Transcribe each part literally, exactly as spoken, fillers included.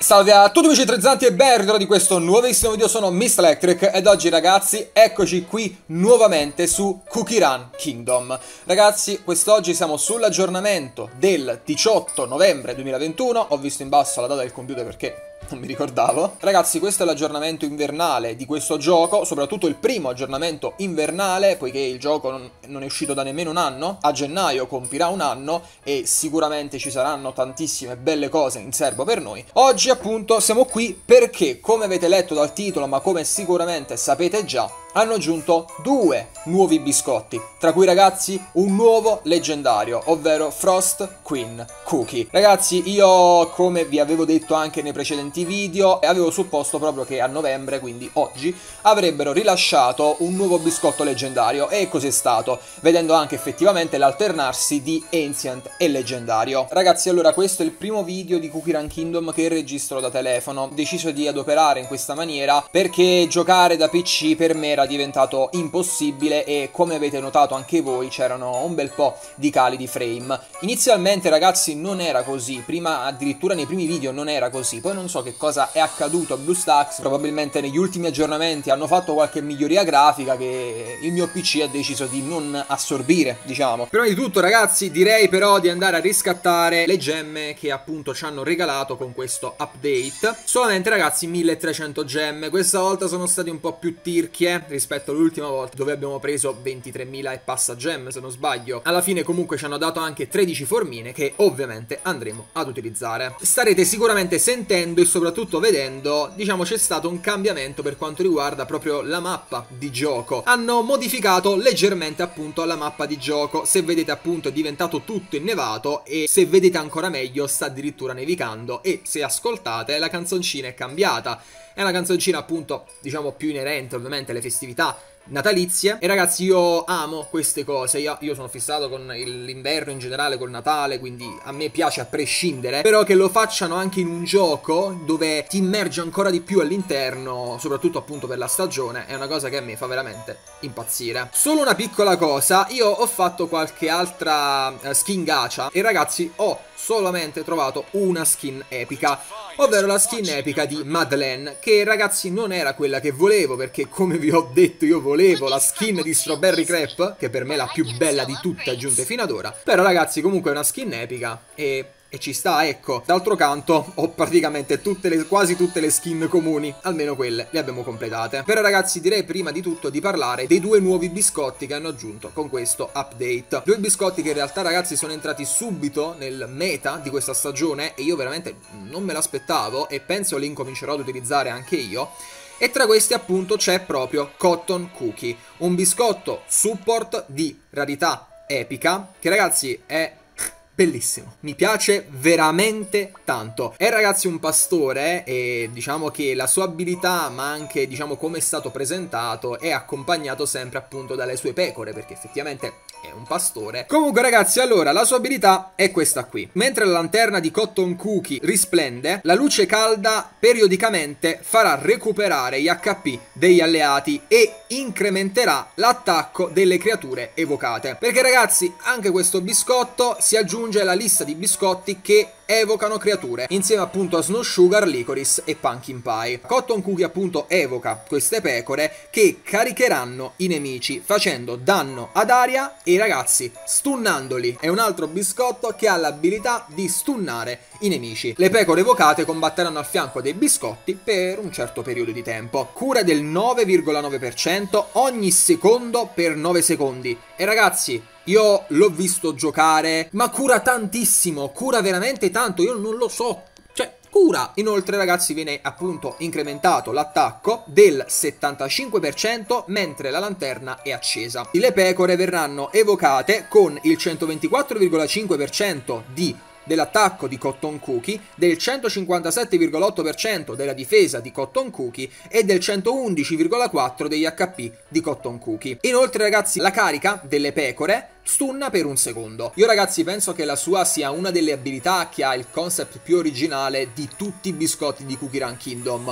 Salve a tutti amici trizzanti e ben ritrovati di questo nuovissimo video, sono Mister Electric ed oggi ragazzi eccoci qui nuovamente su Cookie Run Kingdom. Ragazzi, quest'oggi siamo sull'aggiornamento del diciotto novembre duemilaventuno, ho visto in basso la data del computer perché non mi ricordavo. Ragazzi, questo è l'aggiornamento invernale di questo gioco, soprattutto il primo aggiornamento invernale, poiché il gioco non, non è uscito da nemmeno un anno. A gennaio compirà un anno e sicuramente ci saranno tantissime belle cose in serbo per noi. Oggi appunto siamo qui perché, come avete letto dal titolo, ma come sicuramente sapete già, hanno aggiunto due nuovi biscotti, tra cui ragazzi un nuovo leggendario, ovvero Frost Queen Cookie. Ragazzi, io come vi avevo detto anche nei precedenti video, avevo supposto proprio che a novembre, quindi oggi, avrebbero rilasciato un nuovo biscotto leggendario e così è stato, vedendo anche effettivamente l'alternarsi di Ancient e leggendario. Ragazzi, allora questo è il primo video di Cookie Run Kingdom che registro da telefono. Ho deciso di adoperare in questa maniera perché giocare da P C per me era diventato impossibile e come avete notato anche voi c'erano un bel po' di cali di frame. Inizialmente ragazzi non era così, prima addirittura nei primi video non era così, poi non so che cosa è accaduto a BlueStacks, probabilmente negli ultimi aggiornamenti hanno fatto qualche miglioria grafica che il mio P C ha deciso di non assorbire, diciamo. Prima di tutto ragazzi direi però di andare a riscattare le gemme che appunto ci hanno regalato con questo update. Solamente ragazzi milletrecento gemme, questa volta sono stati un po' più tirchie rispetto all'ultima volta dove abbiamo preso ventitremila e passa gemme se non sbaglio. Alla fine comunque ci hanno dato anche tredici formine che ovviamente andremo ad utilizzare. Starete sicuramente sentendo e soprattutto vedendo, diciamo c'è stato un cambiamento per quanto riguarda proprio la mappa di gioco. Hanno modificato leggermente appunto la mappa di gioco, se vedete appunto è diventato tutto innevato e se vedete ancora meglio sta addirittura nevicando e se ascoltate la canzoncina è cambiata. È una canzoncina appunto diciamo più inerente ovviamente alle festività natalizie e ragazzi io amo queste cose, io, io sono fissato con l'inverno in generale, col Natale, quindi a me piace a prescindere, però che lo facciano anche in un gioco dove ti immergi ancora di più all'interno, soprattutto appunto per la stagione, è una cosa che a me fa veramente impazzire. Solo una piccola cosa, io ho fatto qualche altra eh, skin gacha e ragazzi ho solamente trovato una skin epica, ovvero la skin epica di Madeleine, che ragazzi non era quella che volevo, perché come vi ho detto io volevo la skin di Strawberry Crepe, che per me è la più bella di tutte aggiunte fino ad ora, però ragazzi comunque è una skin epica e... E ci sta, ecco. D'altro canto ho praticamente tutte le, quasi tutte le skin comuni, almeno quelle le abbiamo completate. Però ragazzi direi prima di tutto di parlare dei due nuovi biscotti che hanno aggiunto con questo update. Due biscotti che in realtà ragazzi sono entrati subito nel meta di questa stagione e io veramente non me l'aspettavo e penso li incomincerò ad utilizzare anche io. E tra questi appunto c'è proprio Cotton Cookie, un biscotto support di rarità epica che ragazzi è... bellissimo, mi piace veramente tanto. È ragazzi un pastore e diciamo che la sua abilità, ma anche diciamo come è stato presentato, è accompagnato sempre appunto dalle sue pecore, perché effettivamente è un pastore. Comunque ragazzi, allora la sua abilità è questa qui. Mentre la lanterna di Cotton Cookie risplende, la luce calda periodicamente farà recuperare gli H P degli alleati e incrementerà l'attacco delle creature evocate. Perché ragazzi anche questo biscotto si aggiunge alla lista di biscotti che evocano creature, insieme appunto a Snow Sugar, Licorice e Pumpkin Pie. Cotton Cookie appunto evoca queste pecore che caricheranno i nemici facendo danno ad aria e ragazzi stunnandoli. È un altro biscotto che ha l'abilità di stunnare i nemici. Le pecore evocate combatteranno al fianco dei biscotti per un certo periodo di tempo. Cura del nove virgola nove per cento ogni secondo per nove secondi. E ragazzi io l'ho visto giocare, ma cura tantissimo, cura veramente tanto, io non lo so, cioè cura. Inoltre ragazzi viene appunto incrementato l'attacco del settantacinque per cento mentre la lanterna è accesa. Le pecore verranno evocate con il centoventiquattro virgola cinque per cento di dell'attacco di Cotton Cookie, del centocinquantasette virgola otto per cento della difesa di Cotton Cookie e del centoundici virgola quattro per cento degli H P di Cotton Cookie. Inoltre ragazzi la carica delle pecore stunna per un secondo. Io ragazzi penso che la sua sia una delle abilità che ha il concept più originale di tutti i biscotti di Cookie Run Kingdom.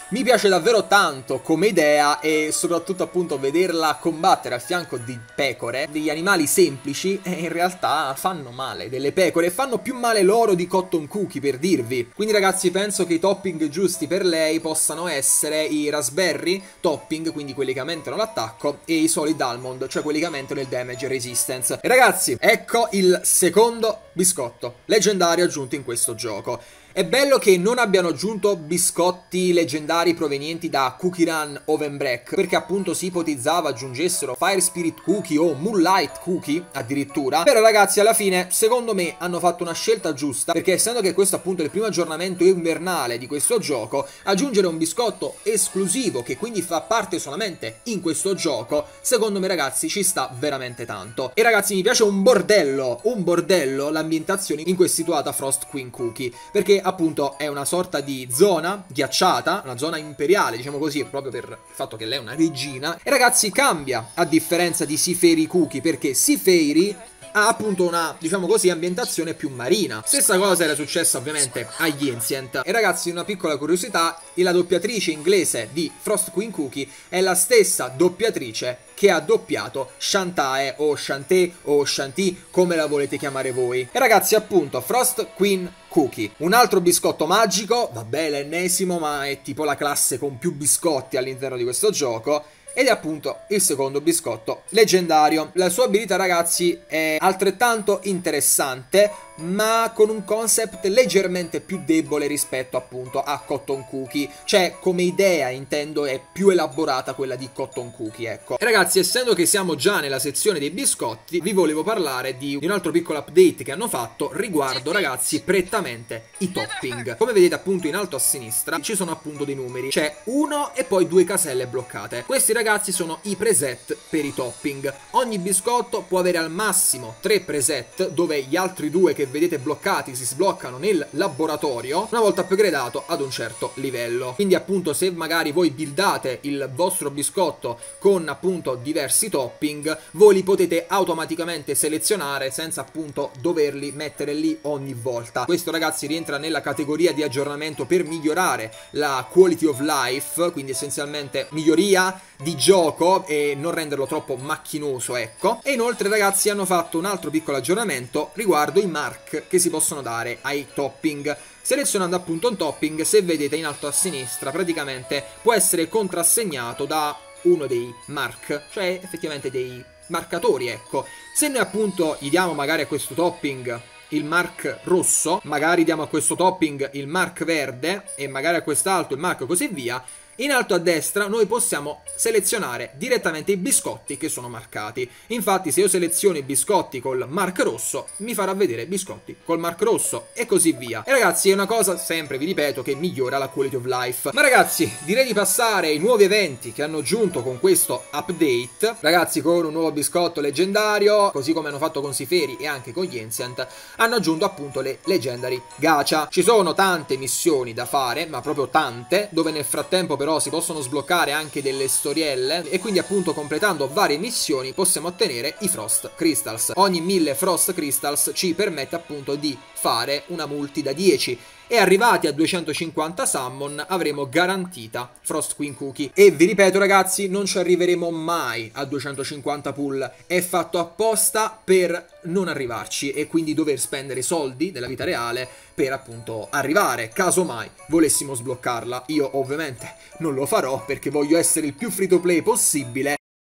Mi piace davvero tanto come idea e soprattutto appunto vederla combattere al fianco di pecore, degli animali semplici, e in realtà fanno male, delle pecore, fanno più male loro di Cotton Cookie, per dirvi. Quindi ragazzi, penso che i topping giusti per lei possano essere i raspberry topping, quindi quelli che aumentano l'attacco, e i solid almond, cioè quelli che aumentano il damage resistance. E ragazzi, ecco il secondo biscotto leggendario aggiunto in questo gioco. È bello che non abbiano aggiunto biscotti leggendari provenienti da Cookie Run Oven Break, perché appunto si ipotizzava aggiungessero Fire Spirit Cookie o Moonlight Cookie addirittura. Però ragazzi, alla fine secondo me hanno fatto una scelta giusta, perché essendo che questo appunto è il primo aggiornamento invernale di questo gioco, aggiungere un biscotto esclusivo che quindi fa parte solamente in questo gioco, secondo me ragazzi ci sta veramente tanto. E ragazzi, mi piace un bordello, un bordello l'ambientazione in cui è situata Frost Queen Cookie, perché appunto è una sorta di zona ghiacciata, una zona imperiale, diciamo così, proprio per il fatto che lei è una regina. E ragazzi, cambia a differenza di Seafairi Cookie, perché Seafairi ha appunto una, diciamo così, ambientazione più marina. Stessa cosa era successa ovviamente agli Ancient. E ragazzi, una piccola curiosità: la doppiatrice inglese di Frost Queen Cookie è la stessa doppiatrice che ha doppiato Shantae o Shantae o Shanti, come la volete chiamare voi. E ragazzi, appunto, Frost Queen Cookie, un altro biscotto magico, vabbè l'ennesimo, ma è tipo la classe con più biscotti all'interno di questo gioco. Ed è appunto il secondo biscotto leggendario. La sua abilità ragazzi è altrettanto interessante, ma con un concept leggermente più debole rispetto appunto a Cotton Cookie. Cioè, come idea intendo, è più elaborata quella di Cotton Cookie, ecco. E ragazzi, essendo che siamo già nella sezione dei biscotti, vi volevo parlare di un altro piccolo update che hanno fatto riguardo ragazzi prettamente i topping. Come vedete appunto in alto a sinistra ci sono appunto dei numeri, c'è uno e poi due caselle bloccate. Questi ragazzi sono i preset per i topping. Ogni biscotto può avere al massimo tre preset, dove gli altri due che vedete bloccati si sbloccano nel laboratorio una volta upgradato ad un certo livello. Quindi appunto, se magari voi buildate il vostro biscotto con appunto diversi topping, voi li potete automaticamente selezionare senza appunto doverli mettere lì ogni volta. Questo ragazzi rientra nella categoria di aggiornamento per migliorare la quality of life, quindi essenzialmente miglioria di gioco e non renderlo troppo macchinoso, ecco. E inoltre ragazzi hanno fatto un altro piccolo aggiornamento riguardo i mark che si possono dare ai topping. Selezionando appunto un topping, se vedete in alto a sinistra, praticamente può essere contrassegnato da uno dei mark, cioè effettivamente dei marcatori, ecco. Se noi appunto gli diamo magari a questo topping il mark rosso, magari diamo a questo topping il mark verde e magari a quest'altro il mark così via, in alto a destra noi possiamo selezionare direttamente i biscotti che sono marcati. Infatti se io seleziono i biscotti col mark rosso, mi farà vedere biscotti col mark rosso e così via. E ragazzi, è una cosa, sempre vi ripeto, che migliora la quality of life. Ma ragazzi, direi di passare ai nuovi eventi che hanno aggiunto con questo update. Ragazzi, con un nuovo biscotto leggendario, così come hanno fatto con Seafairi e anche con gli Ancient, hanno aggiunto appunto le Legendary Gacha. Ci sono tante missioni da fare, ma proprio tante, dove nel frattempo però si possono sbloccare anche delle storielle, e quindi appunto completando varie missioni possiamo ottenere i Frost Crystals. Ogni mille Frost Crystals ci permette appunto di fare una multi da dieci, e arrivati a duecentocinquanta summon avremo garantita Frost Queen Cookie. E vi ripeto ragazzi, non ci arriveremo mai a duecentocinquanta pull, è fatto apposta per non arrivarci e quindi dover spendere soldi della vita reale per appunto arrivare, caso mai volessimo sbloccarla. Io ovviamente non lo farò perché voglio essere il più free to play possibile.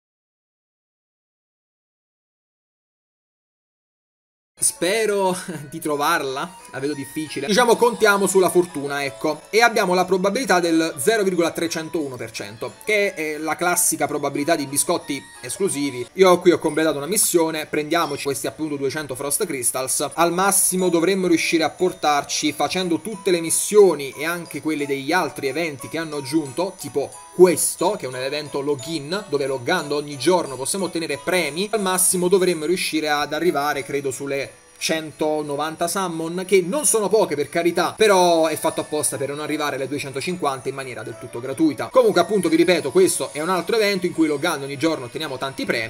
Spero di trovarla, la vedo difficile. Diciamo contiamo sulla fortuna, ecco. E abbiamo la probabilità del zero virgola trecentouno per cento, che è la classica probabilità di biscotti esclusivi. Io qui ho completato una missione, prendiamoci questi appunto duecento Frost Crystals. Al massimo dovremmo riuscire a portarci, facendo tutte le missioni e anche quelle degli altri eventi che hanno aggiunto, tipo questo, che è un evento login, dove loggando ogni giorno possiamo ottenere premi. Al massimo dovremmo riuscire ad arrivare, credo, sulle centonovanta summon, che non sono poche per carità, però è fatto apposta per non arrivare alle duecentocinquanta in maniera del tutto gratuita. Comunque appunto vi ripeto, questo è un altro evento in cui loggando ogni giorno otteniamo tanti premi.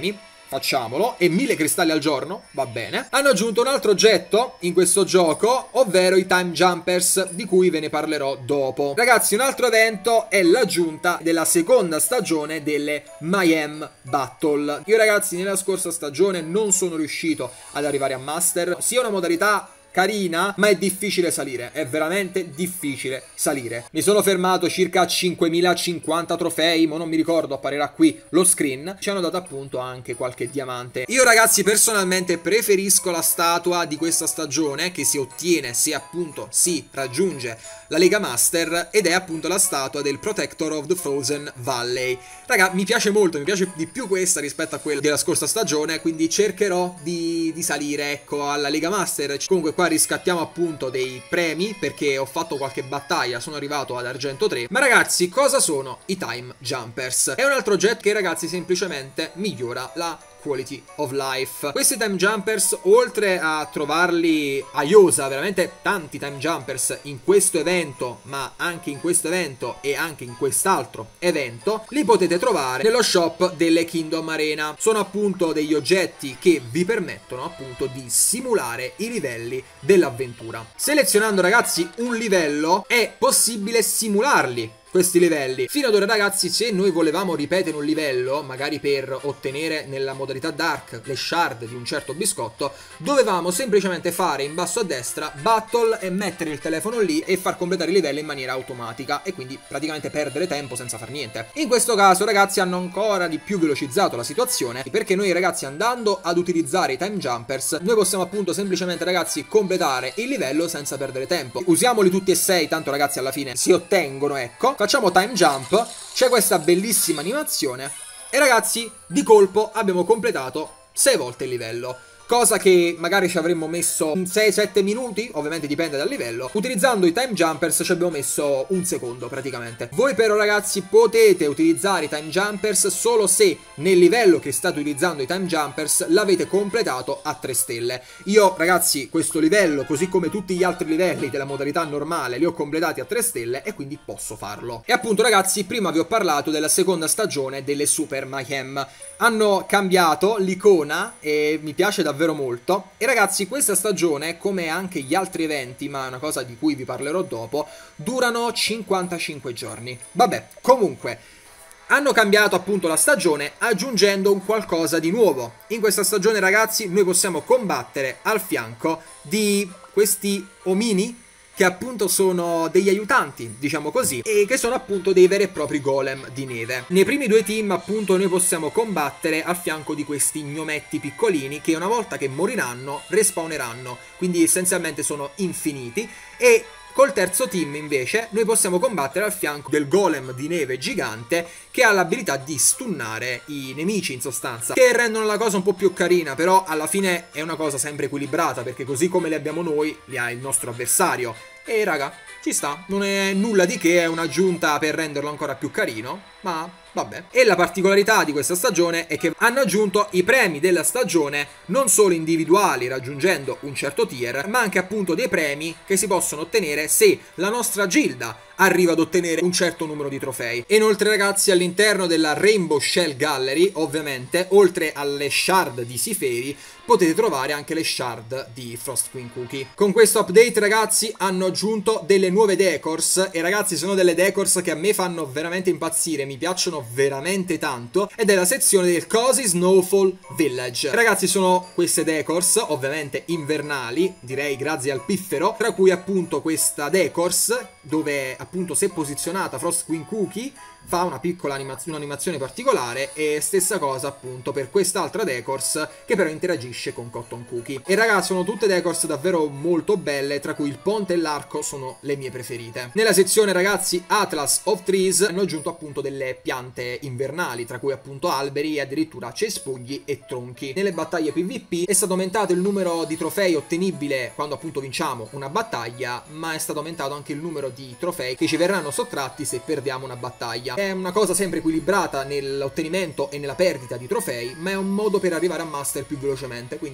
facciamolo, e mille cristalli al giorno, va bene. Hanno aggiunto un altro oggetto in questo gioco, ovvero i Time Jumpers, di cui ve ne parlerò dopo. Ragazzi, un altro evento è l'aggiunta della seconda stagione delle Mayhem Battle. Io ragazzi nella scorsa stagione non sono riuscito ad arrivare a Master, sia una modalità carina, ma è difficile salire, è veramente difficile salire. Mi sono fermato circa a cinquemilacinquanta trofei, ma non mi ricordo, apparirà qui lo screen. Ci hanno dato appunto anche qualche diamante. Io ragazzi personalmente preferisco la statua di questa stagione, che si ottiene se appunto si raggiunge la Lega Master, ed è appunto la statua del Protector of the Frozen Valley. Raga, mi piace molto, mi piace di più questa rispetto a quella della scorsa stagione, quindi cercherò di, di salire, ecco, alla Lega Master. Comunque qua riscattiamo appunto dei premi, perché ho fatto qualche battaglia, sono arrivato ad argento tre. Ma ragazzi, cosa sono i Time Jumpers? È un altro oggetto che ragazzi semplicemente migliora la quality of life. Questi Time Jumpers, oltre a trovarli a iosa, veramente tanti Time Jumpers in questo evento, ma anche in questo evento e anche in quest'altro evento, li potete trovare nello shop delle Kingdom Arena. Sono appunto degli oggetti che vi permettono appunto di simulare i livelli dell'avventura. Selezionando ragazzi un livello è possibile simularli questi livelli. Fino ad ora ragazzi, se noi volevamo ripetere un livello, magari per ottenere nella modalità Dark le shard di un certo biscotto, dovevamo semplicemente fare in basso a destra Battle e mettere il telefono lì e far completare i livelli in maniera automatica, e quindi praticamente perdere tempo senza far niente. In questo caso ragazzi hanno ancora di più velocizzato la situazione, perché noi ragazzi, andando ad utilizzare i Time Jumpers, noi possiamo appunto semplicemente ragazzi completare il livello senza perdere tempo. Usiamoli tutti e sei, tanto ragazzi alla fine si ottengono, ecco. Facciamo time jump, c'è questa bellissima animazione e ragazzi di colpo abbiamo completato sei volte il livello. Cosa che magari ci avremmo messo sei sette minuti, ovviamente dipende dal livello. Utilizzando i Time Jumpers ci abbiamo messo un secondo praticamente. Voi però ragazzi potete utilizzare i Time Jumpers solo se nel livello che state utilizzando i Time Jumpers l'avete completato a tre stelle. Io ragazzi questo livello, così come tutti gli altri livelli della modalità normale, li ho completati a tre stelle e quindi posso farlo. E appunto ragazzi, prima vi ho parlato della seconda stagione delle Super Mayhem. Hanno cambiato l'icona e mi piace davvero molto. E ragazzi, questa stagione, come anche gli altri eventi, ma è una cosa di cui vi parlerò dopo, durano cinquantacinque giorni. Vabbè, comunque hanno cambiato appunto la stagione aggiungendo un qualcosa di nuovo. In questa stagione ragazzi noi possiamo combattere al fianco di questi omini, che appunto sono degli aiutanti, diciamo così, e che sono appunto dei veri e propri golem di neve. Nei primi due team appunto noi possiamo combattere a fianco di questi gnometti piccolini che una volta che moriranno respawneranno, quindi essenzialmente sono infiniti. E col terzo team invece noi possiamo combattere al fianco del golem di neve gigante, che ha l'abilità di stunnare i nemici in sostanza, che rendono la cosa un po' più carina, però alla fine è una cosa sempre equilibrata, perché così come li abbiamo noi li ha il nostro avversario. E raga, ci sta, non è nulla di che, è un'aggiunta per renderlo ancora più carino, ma vabbè. E la particolarità di questa stagione è che hanno aggiunto i premi della stagione non solo individuali raggiungendo un certo tier, ma anche appunto dei premi che si possono ottenere se la nostra gilda arriva ad ottenere un certo numero di trofei. E inoltre ragazzi, all'interno della Rainbow Shell Gallery, ovviamente, oltre alle shard di Siferi, potete trovare anche le shard di Frostqueen Cookie. Con questo update ragazzi hanno aggiunto delle nuove decors, e ragazzi sono delle decors che a me fanno veramente impazzire, mi piacciono veramente tanto, ed è la sezione del Cozy Snowfall Village. Ragazzi sono queste decors, ovviamente invernali, direi grazie al piffero, tra cui appunto questa decors, dove appunto se posizionata Frostqueen Cookie fa una piccola animazione, un'animazione particolare, e stessa cosa appunto per quest'altra decors che però interagisce con Cotton Cookie. E ragazzi sono tutte decors davvero molto belle, tra cui il ponte e l'arco sono le mie preferite. Nella sezione ragazzi Atlas of Trees hanno aggiunto appunto delle piante invernali, tra cui appunto alberi e addirittura cespugli e tronchi. Nelle battaglie PvP è stato aumentato il numero di trofei ottenibile quando appunto vinciamo una battaglia, ma è stato aumentato anche il numero di trofei che ci verranno sottratti se perdiamo una battaglia. È una cosa sempre equilibrata nell'ottenimento e nella perdita di trofei, ma è un modo per arrivare a Master più velocemente, quindi ci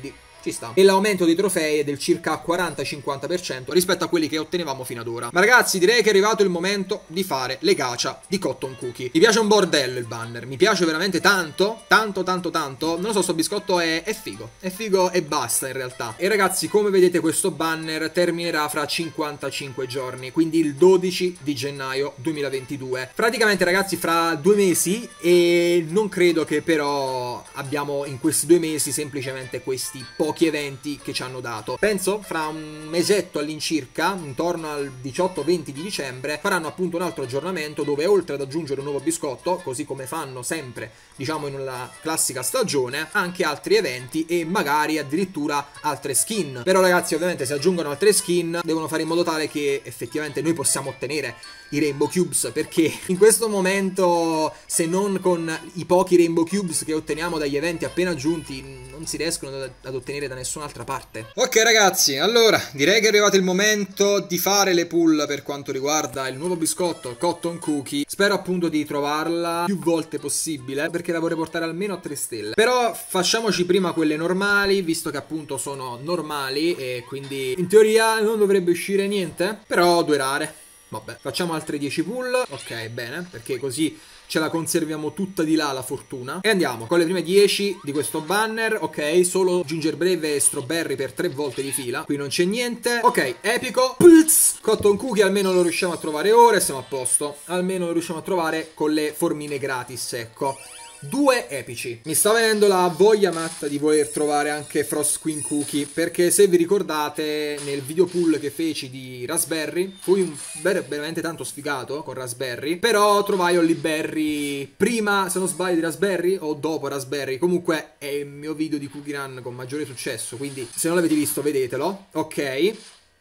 ci sta. E l'aumento dei trofei è del circa quaranta cinquanta per cento rispetto a quelli che ottenevamo fino ad ora. Ma ragazzi, direi che è arrivato il momento di fare le gacha di Cotton Cookie. Mi piace un bordello il banner, mi piace veramente tanto, tanto tanto tanto. Non lo so, sto biscotto è, è figo, è figo e basta in realtà. E ragazzi, come vedete questo banner terminerà fra cinquantacinque giorni, quindi il dodici di gennaio duemilaventidue. Praticamente ragazzi fra due mesi, e non credo che però abbiamo in questi due mesi semplicemente questi pochi eventi che ci hanno dato. Penso fra un mesetto all'incirca, intorno al diciotto venti di dicembre, faranno appunto un altro aggiornamento dove oltre ad aggiungere un nuovo biscotto, così come fanno sempre diciamo in una classica stagione, anche altri eventi e magari addirittura altre skin. Però ragazzi ovviamente se aggiungono altre skin devono fare in modo tale che effettivamente noi possiamo ottenere i Rainbow Cubes, perché in questo momento se non con i pochi Rainbow Cubes che otteniamo dagli eventi appena aggiunti non si riescono ad, ad ottenere da nessun'altra parte. Ok ragazzi, allora direi che è arrivato il momento di fare le pull per quanto riguarda il nuovo biscotto Cotton Cookie. Spero appunto di trovarla più volte possibile, perché la vorrei portare almeno a tre stelle. Però facciamoci prima quelle normali, visto che appunto sono normali e quindi in teoria non dovrebbe uscire niente, però due rare. Vabbè, facciamo altre dieci pull. Ok, bene, perché così ce la conserviamo tutta di là la fortuna. E andiamo con le prime dieci di questo banner. Ok, solo Gingerbrave e Strawberry per tre volte di fila. Qui non c'è niente. Ok, epico. Pulz. Cotton Cookie almeno lo riusciamo a trovare ora e siamo a posto. Almeno lo riusciamo a trovare con le formine gratis, ecco. Due epici. Mi sta venendo la voglia matta di voler trovare anche Frost Queen Cookie, perché se vi ricordate nel video pull che feci di Raspberry fui un veramente tanto sfigato con Raspberry, però trovai Holly Berry prima, se non sbaglio, di Raspberry o dopo Raspberry. Comunque è il mio video di Cookie Run con maggiore successo, quindi se non l'avete visto vedetelo. Ok,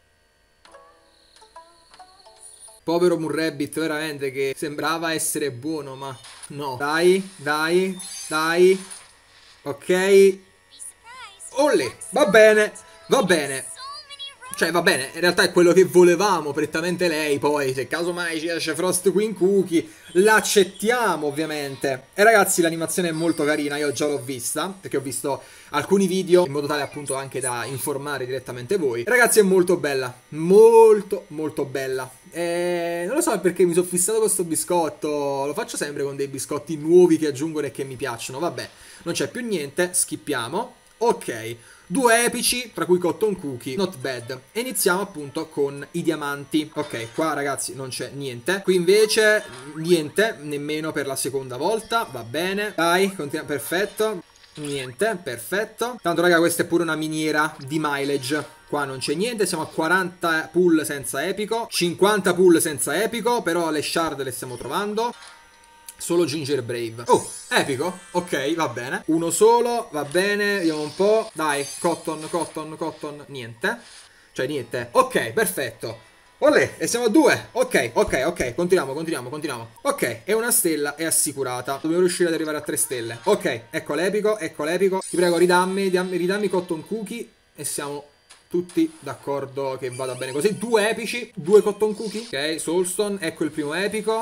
povero Murrabbit, veramente, che sembrava essere buono, ma no. Dai, dai, dai. Ok. Olè, va bene, va bene. Cioè, va bene, in realtà è quello che volevamo, prettamente lei. Poi, se casomai ci esce Frost Queen Cookie, l'accettiamo ovviamente. E ragazzi, l'animazione è molto carina, io già l'ho vista, perché ho visto alcuni video, in modo tale appunto anche da informare direttamente voi. Ragazzi, è molto bella, molto molto bella. E non lo so perché mi sono fissato con questo biscotto, lo faccio sempre con dei biscotti nuovi che aggiungono e che mi piacciono. Vabbè, non c'è più niente, skippiamo. Ok, due epici, tra cui Cotton Cookie, not bad. E iniziamo appunto con i diamanti. Ok, qua ragazzi non c'è niente. Qui invece niente, nemmeno per la seconda volta. Va bene, dai, continuiamo, perfetto. Niente, perfetto. Tanto raga, questa è pure una miniera di mileage. Qua non c'è niente, siamo a quaranta pull senza epico, cinquanta pull senza epico, però le shard le stiamo trovando. Solo Gingerbrave. Oh, epico, ok, va bene. Uno solo, va bene, vediamo un po'. Dai, cotton, cotton, cotton, niente. Cioè niente, ok, perfetto. Olè, e siamo a due. Ok, ok, ok, continuiamo, continuiamo, continuiamo. Ok, e una stella è assicurata. Dobbiamo riuscire ad arrivare a tre stelle. Ok, ecco l'epico, ecco l'epico. Ti prego, ridammi, ridammi, ridammi Cotton Cookie. E siamo tutti d'accordo che vada bene così. Due epici, due Cotton Cookie. Ok, Soulstone, ecco il primo epico.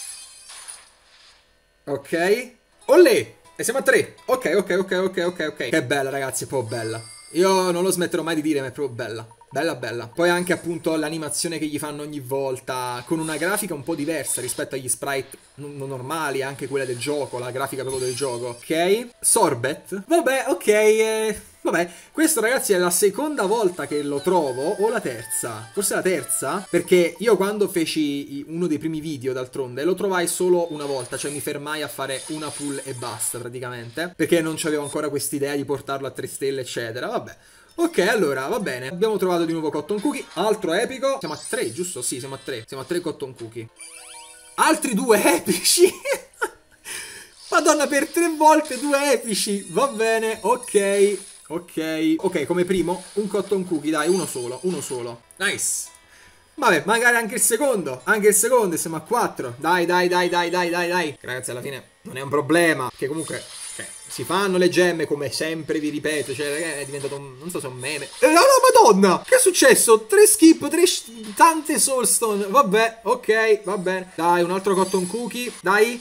Ok, olè, e siamo a tre. Ok, ok, ok, ok, ok, ok. Che bella ragazzi, è proprio bella. Io non lo smetterò mai di dire, ma è proprio bella. Bella bella. Poi anche appunto l'animazione che gli fanno ogni volta, con una grafica un po' diversa rispetto agli sprite normali, anche quella del gioco, la grafica proprio del gioco. Ok, Sorbet. Vabbè, ok, eh, vabbè, questo ragazzi è la seconda volta che lo trovo, o la terza, forse la terza, perché io quando feci uno dei primi video d'altronde lo trovai solo una volta, cioè mi fermai a fare una pull e basta praticamente, perché non c'avevo ancora quest'idea di portarlo a tre stelle eccetera. Vabbè. Ok, allora, va bene. Abbiamo trovato di nuovo Cotton Cookie. Altro epico. Siamo a tre, giusto? Sì, siamo a tre. Siamo a tre Cotton Cookie. Altri due epici. Madonna, per tre volte due epici. Va bene, ok. Ok. Ok, come primo, un Cotton Cookie. Dai, uno solo, uno solo. Nice. Vabbè, magari anche il secondo. Anche il secondo, siamo a quattro. Dai, dai, dai, dai, dai, dai, dai. Ragazzi, alla fine non è un problema. Che comunque... si fanno le gemme, come sempre vi ripeto. Cioè, è diventato un... non so se è un meme. Eh, no, no, madonna! Che è successo? Tre skip, tre... tante soulstone. Vabbè, ok, va bene. Dai, un altro Cotton Cookie. Dai.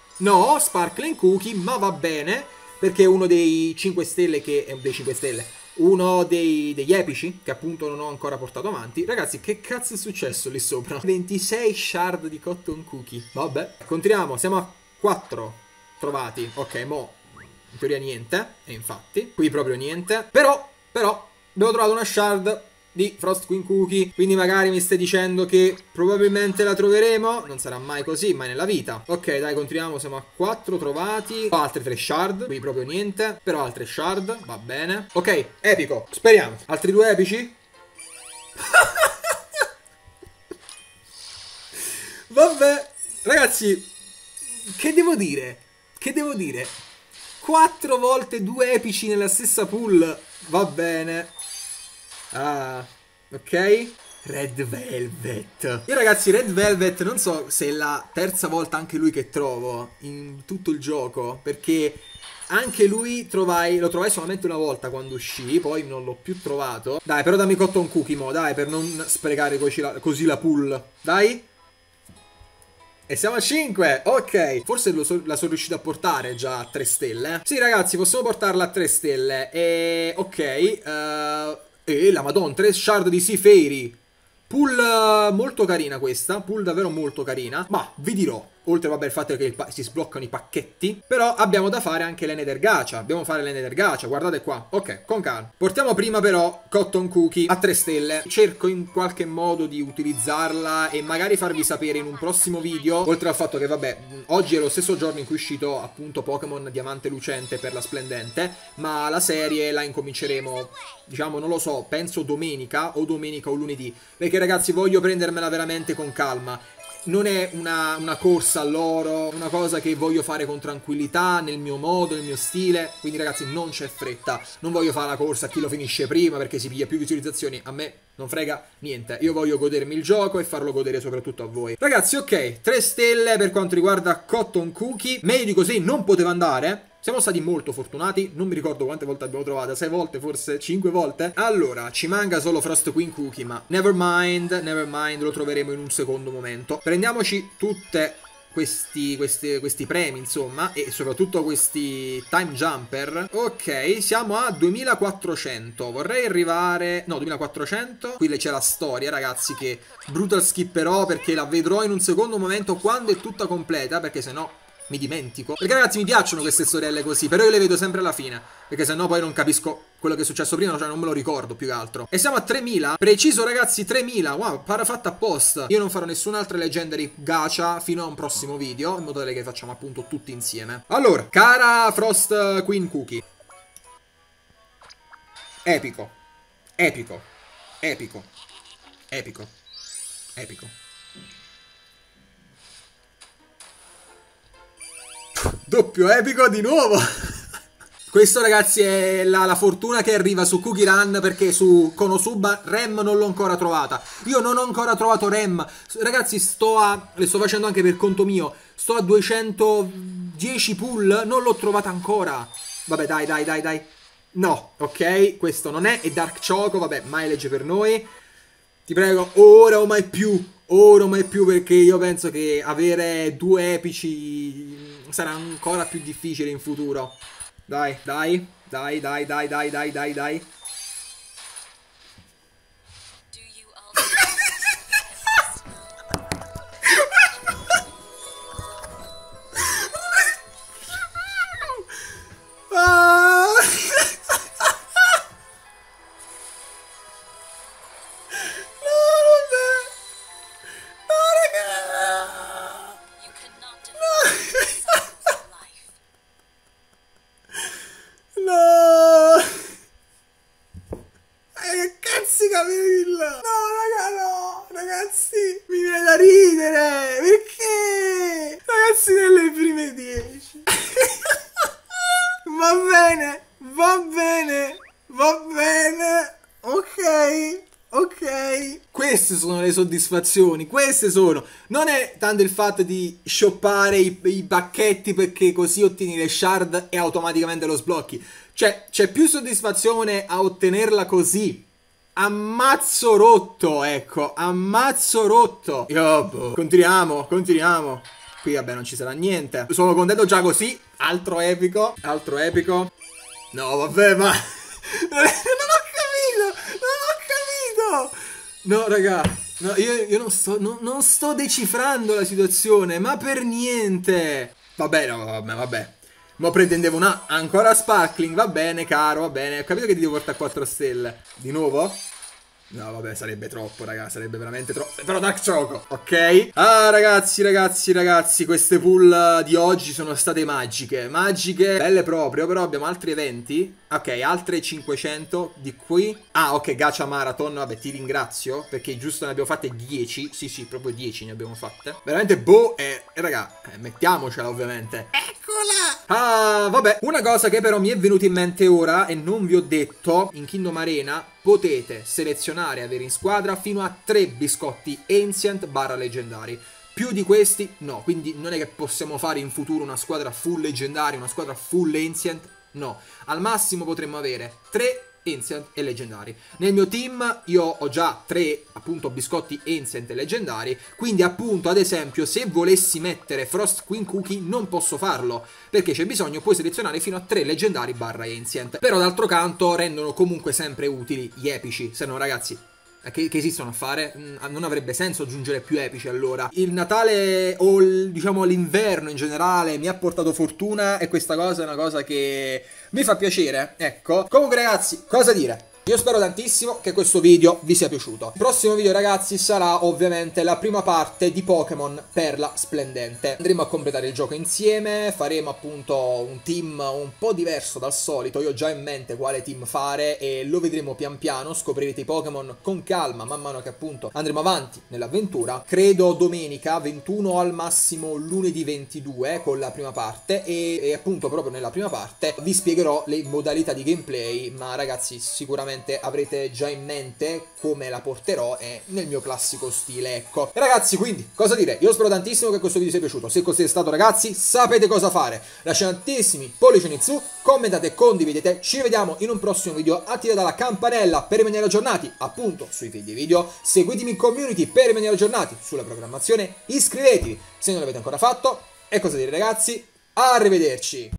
No, Sparkling Cookie, ma va bene. Perché è uno dei cinque stelle che... è dei cinque stelle. uno dei, degli epici che appunto non ho ancora portato avanti. Ragazzi, che cazzo è successo lì sopra? ventisei shard di cotton cookie. Vabbè, continuiamo, siamo a quattro trovati. Ok, mo in teoria niente, e infatti qui proprio niente. Però, però abbiamo trovato una shard di Frost Queen Cookie, quindi magari mi stai dicendo che probabilmente la troveremo. Non sarà mai così, mai nella vita. Ok, dai, continuiamo, siamo a quattro trovati. Altre tre shard, qui proprio niente, però altre shard, va bene. Ok, epico, speriamo. Altri due epici? Vabbè, ragazzi, che devo dire? Che devo dire? Quattro volte due epici nella stessa pool, va bene. Ah, ok. Red Velvet. Io ragazzi Red Velvet non so se è la terza volta anche lui che trovo in tutto il gioco, perché anche lui trovai, lo trovai solamente una volta quando uscì, poi non l'ho più trovato. Dai, però dammi cotton cookie mo, dai, per non sprecare così la, così la pool. Dai. E siamo a cinque, ok. Forse lo so, la sono riuscito a portare già a tre stelle. Sì ragazzi, possiamo portarla a tre stelle. E ok, uh... E la madonna, tre shard di Sea Fairy. Pool uh, molto carina questa. Pool davvero molto carina. Ma vi dirò, oltre vabbè il fatto che il si sbloccano i pacchetti, però abbiamo da fare anche le Nether Gacha. Dobbiamo fare le Nether Gacha, guardate qua. Ok, con calma. Portiamo prima però Cotton Cookie a tre stelle. Cerco in qualche modo di utilizzarla e magari farvi sapere in un prossimo video. Oltre al fatto che vabbè, oggi è lo stesso giorno in cui è uscito appunto Pokémon Diamante Lucente per la Splendente, ma la serie la incominceremo, diciamo, non lo so, penso domenica o domenica o lunedì, perché ragazzi voglio prendermela veramente con calma. Non è una, una corsa all'oro, una cosa che voglio fare con tranquillità, nel mio modo, nel mio stile. Quindi ragazzi non c'è fretta, non voglio fare la corsa a chi lo finisce prima perché si piglia più visualizzazioni. A me non frega niente, io voglio godermi il gioco e farlo godere soprattutto a voi. Ragazzi, ok, tre stelle per quanto riguarda Cotton Cookie. Meglio di così non poteva andare. Siamo stati molto fortunati, non mi ricordo quante volte abbiamo trovato, sei volte, forse cinque volte. Allora, ci manca solo Frost Queen Cookie, ma never mind, never mind, lo troveremo in un secondo momento. Prendiamoci tutte questi, questi, questi premi, insomma, e soprattutto questi time jumper. Ok, siamo a duemilaquattrocento, vorrei arrivare... no, duemilaquattrocento. Qui c'è la storia, ragazzi, che brutal skipperò perché la vedrò in un secondo momento quando è tutta completa, perché sennò mi dimentico. Perché ragazzi mi piacciono queste storielle così, però io le vedo sempre alla fine, perché sennò poi non capisco quello che è successo prima, cioè non me lo ricordo più che altro. E siamo a tremila, preciso ragazzi, tremila. Wow, parafatta apposta. Io non farò nessun'altra Legendary Gacha fino a un prossimo video, in modo tale che facciamo appunto tutti insieme. Allora, cara Frost Queen Cookie, epico, epico, epico, epico, epico. Doppio epico di nuovo. Questo ragazzi è la, la fortuna che arriva su Cookie Run, perché su Konosuba Rem non l'ho ancora trovata. Io non ho ancora trovato Rem. Ragazzi sto a... le sto facendo anche per conto mio. Sto a duecentodieci pull. Non l'ho trovata ancora. Vabbè dai dai dai dai. No, ok, questo non è. È Dark Choco, vabbè, mileage per noi. Ti prego, ora o mai più. Ora o mai più, perché io penso che avere due epici sarà ancora più difficile in futuro. Dai, dai, dai, dai, dai, dai, dai, dai, dai. Va bene, va bene, va bene, ok, ok. Queste sono le soddisfazioni, queste sono. Non è tanto il fatto di shoppare i, i pacchetti perché così ottieni le shard e automaticamente lo sblocchi. Cioè, c'è più soddisfazione a ottenerla così. Ammazzo rotto, ecco, ammazzo rotto. Io, boh. Continuiamo, continuiamo. Qui vabbè non ci sarà niente. Sono contento già così. Altro epico. Altro epico. No vabbè ma non No, raga, no, io, io non, sto, no, non sto decifrando la situazione, ma per niente. Vabbè, no, vabbè, vabbè. Ma pretendevo una ancora sparkling, va bene, caro, va bene. Ho capito che ti devo portare a quattro stelle. Di nuovo? No, vabbè, sarebbe troppo, raga, sarebbe veramente troppo. Però Dark Choco, ok? Ah, ragazzi, ragazzi, ragazzi, queste pull di oggi sono state magiche. Magiche, belle proprio, però abbiamo altri eventi. Ok, altre cinquecento di qui. Ah, ok, Gacha Marathon, vabbè, ti ringrazio, perché giusto ne abbiamo fatte dieci. Sì, sì, proprio dieci ne abbiamo fatte. Veramente, boh, e, eh, raga, eh, mettiamocela, ovviamente. Eccola! Ah, vabbè, una cosa che però mi è venuta in mente ora e non vi ho detto, in Kingdom Arena potete selezionare e avere in squadra fino a tre biscotti Ancient barra leggendari. Più di questi no, quindi non è che possiamo fare in futuro una squadra full leggendaria, una squadra full Ancient, no. Al massimo potremmo avere tre Ancient e leggendari. Nel mio team io ho già tre appunto biscotti Ancient e leggendari, quindi appunto ad esempio se volessi mettere Frost Queen Cookie non posso farlo, perché c'è bisogno poi selezionare fino a tre leggendari barra Ancient. Però d'altro canto rendono comunque sempre utili gli epici, se no ragazzi Che, che esistono a fare, non avrebbe senso aggiungere più epici allora. Il Natale o il, diciamo l'inverno in generale mi ha portato fortuna e questa cosa è una cosa che mi fa piacere, ecco. Comunque ragazzi, cosa dire? Io spero tantissimo che questo video vi sia piaciuto. Il prossimo video ragazzi sarà ovviamente la prima parte di Pokémon Perla Splendente. Andremo a completare il gioco insieme, faremo appunto un team un po' diverso dal solito. Io ho già in mente quale team fare e lo vedremo pian piano. Scoprirete i Pokémon con calma man mano che appunto andremo avanti nell'avventura. Credo domenica ventuno o al massimo lunedì ventidue con la prima parte e, e appunto proprio nella prima parte vi spiegherò le modalità di gameplay, ma ragazzi sicuramente avrete già in mente come la porterò e nel mio classico stile, ecco. E ragazzi, quindi, cosa dire? Io spero tantissimo che questo video sia piaciuto. Se così è stato, ragazzi, sapete cosa fare. Lasciate tantissimi pollici in su, commentate e condividete. Ci vediamo in un prossimo video. Attivate la campanella per rimanere aggiornati, appunto, sui video video. Seguitemi in community per rimanere aggiornati sulla programmazione. Iscrivetevi se non l'avete ancora fatto. E cosa dire, ragazzi? Arrivederci!